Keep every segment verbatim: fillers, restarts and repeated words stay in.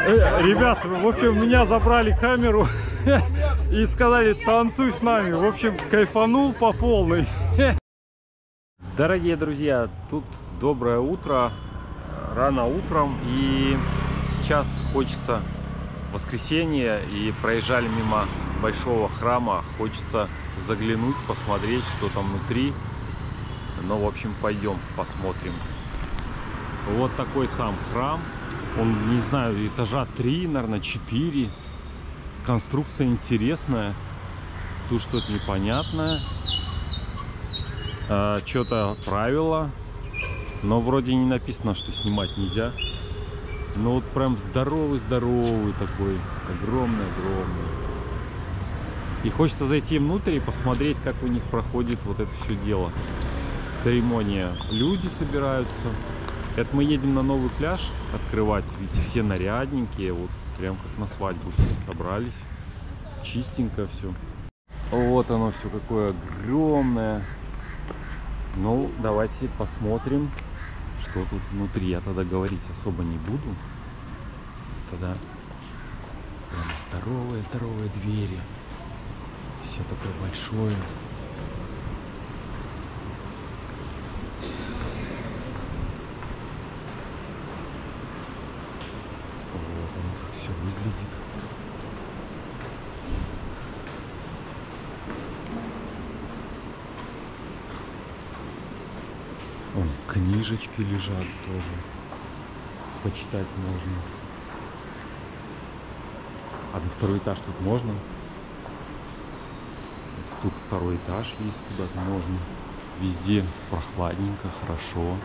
Ребята, в общем, меня забрали камеру и сказали, танцуй с нами. В общем, кайфанул по полной. Дорогие друзья, тут доброе утро, рано утром, и сейчас хочется воскресенье, и проезжали мимо большого храма, хочется заглянуть, посмотреть, что там внутри. Ну, в общем, пойдем посмотрим. Вот такой сам храм. Он, не знаю, этажа три, наверное, четыре. Конструкция интересная. Тут что-то непонятное. А, что-то правило. Но вроде не написано, что снимать нельзя. Но вот прям здоровый-здоровый такой. Огромный-огромный. И хочется зайти внутрь и посмотреть, как у них проходит вот это все дело. Церемония. Люди собираются. Это мы едем на новый пляж открывать, ведь все нарядненькие, вот прям как на свадьбу все собрались, чистенько все. Вот оно все какое огромное. Ну, давайте посмотрим, что тут внутри. Я тогда говорить особо не буду. Тогда здоровые-здоровые двери. Все такое большое. Все выглядит. Вон, книжечки лежат тоже. Почитать можно. А на второй этаж тут можно. Тут второй этаж есть, куда-то можно. Везде прохладненько, хорошо.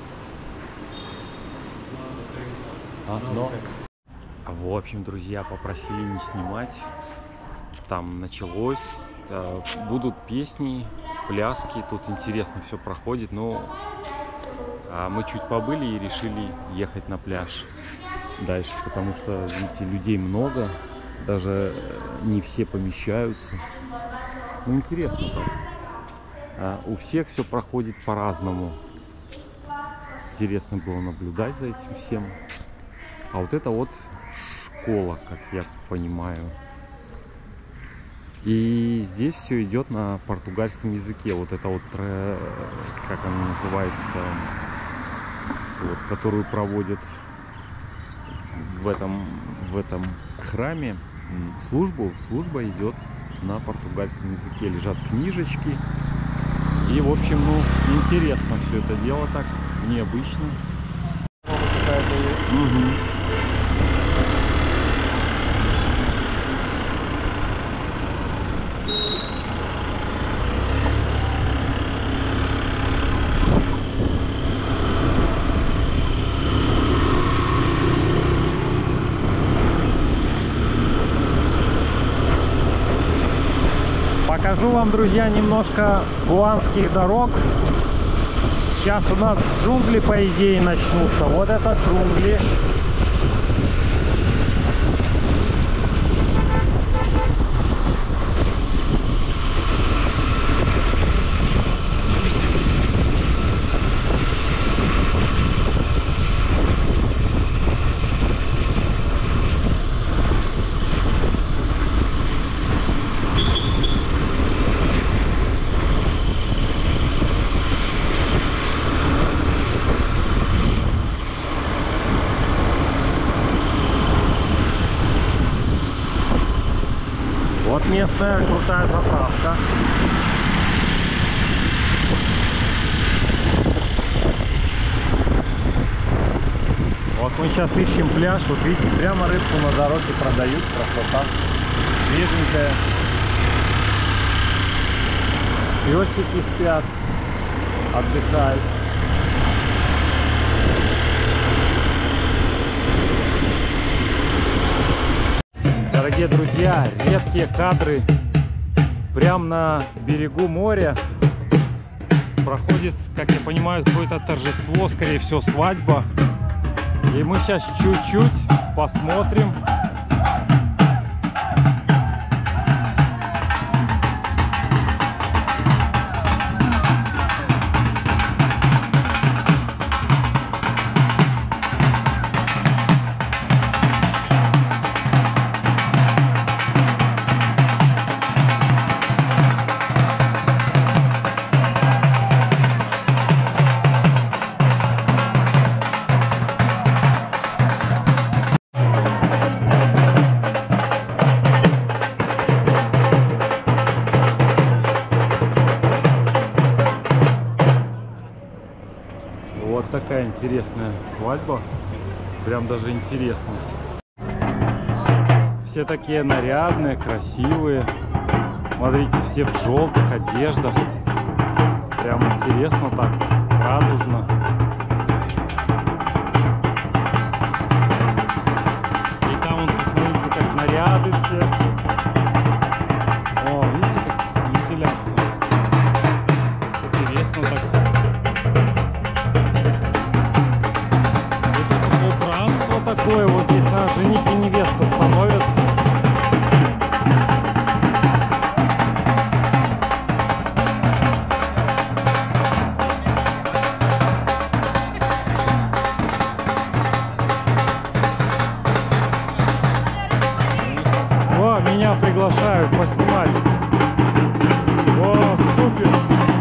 А, но... В общем, друзья, попросили не снимать. Там началось. Будут песни, пляски. Тут интересно все проходит. Но мы чуть побыли и решили ехать на пляж дальше. Потому что, видите, людей много. Даже не все помещаются. Ну, интересно так. У всех все проходит по-разному. Интересно было наблюдать за этим всем. А вот это вот школа, как я понимаю. И здесь все идет на португальском языке. Вот это вот, как она называется, вот, которую проводят в этом, в этом храме службу. Служба идет на португальском языке. Лежат книжечки. И, в общем, ну, интересно все это дело так, необычно. Угу. Покажу вам, друзья, немножко гуанских дорог. Сейчас у нас джунгли, по идее, начнутся. Вот это джунгли. Вот местная крутая заправка. Вот мы сейчас ищем пляж. Вот видите, прямо рыбку на дороге продают. Красота. Свеженькая. Песики спят, отдыхают. Дорогие друзья, редкие кадры. Прямо на берегу моря проходит, как я понимаю, какое-то торжество, скорее всего, свадьба. И мы сейчас чуть-чуть посмотрим. такая интересная свадьба. Прям даже интересно. Все такие нарядные, красивые. Смотрите, все в желтых одеждах. Прям интересно так, радужно. И там, вон, посмотрите, как наряды все. О, видите, как веселятся. Интересно так. Это убранство такое. Вот здесь, наверное, жених и невеста становятся. О, меня приглашают поснимать. О, супер!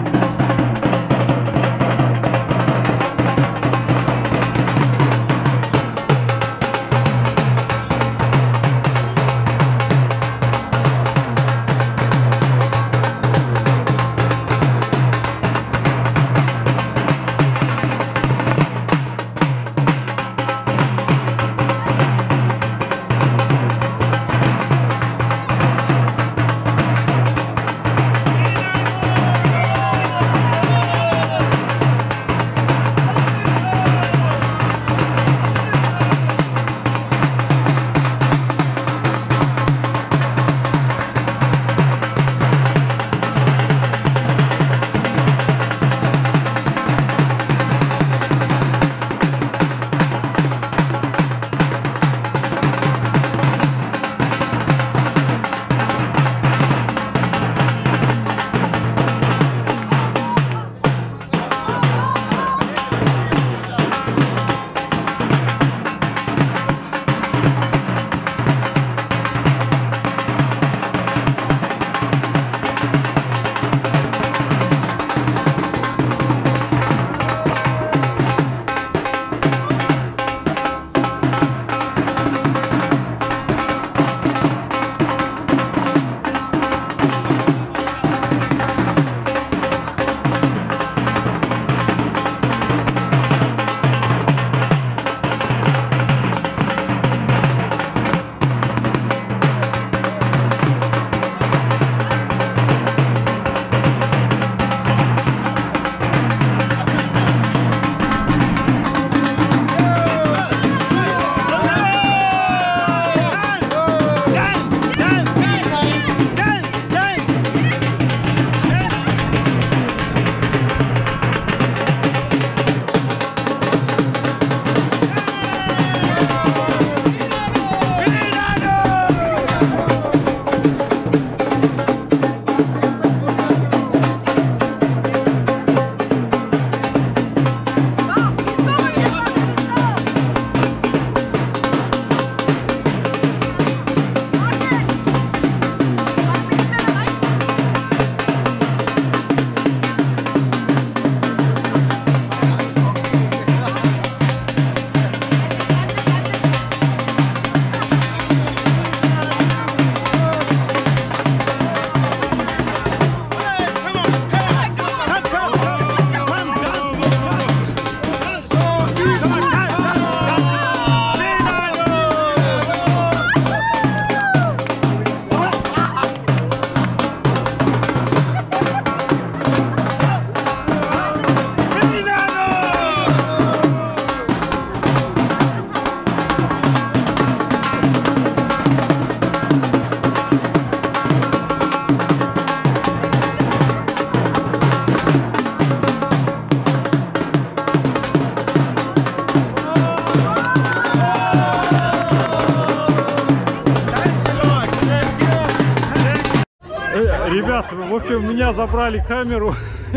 Ребят, в общем, меня забрали камеру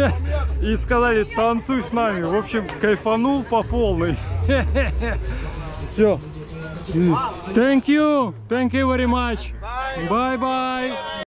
и сказали, танцуй с нами. В общем, кайфанул по полной. Все. Thank you. Thank you very much. Bye-bye.